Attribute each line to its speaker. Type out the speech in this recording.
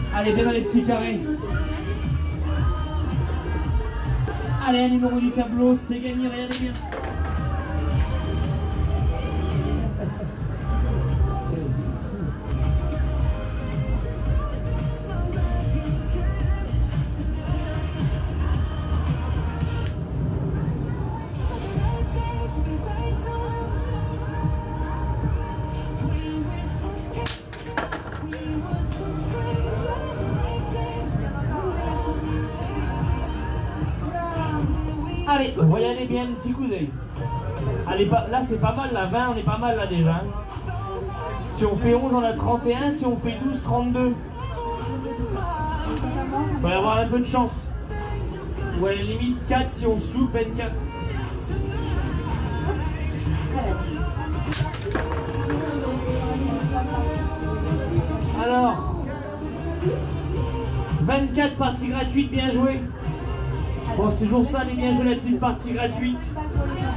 Speaker 1: Allez, bien dans les petits carrés. Allez, un numéro du tableau, c'est gagné, regardez bien. Allez, regardez bien un petit coup d'œil. Allez, là c'est pas mal, là 20, on est pas mal là déjà. Hein. Si on fait 11, on a 31, si on fait 12, 32. Il va y avoir un peu de chance. Ou à la limite 4 si on se loupe, 24. Alors, 24 parties gratuites, bien joué. Bon, c'est toujours ça, les bien joués, la petite partie gratuite.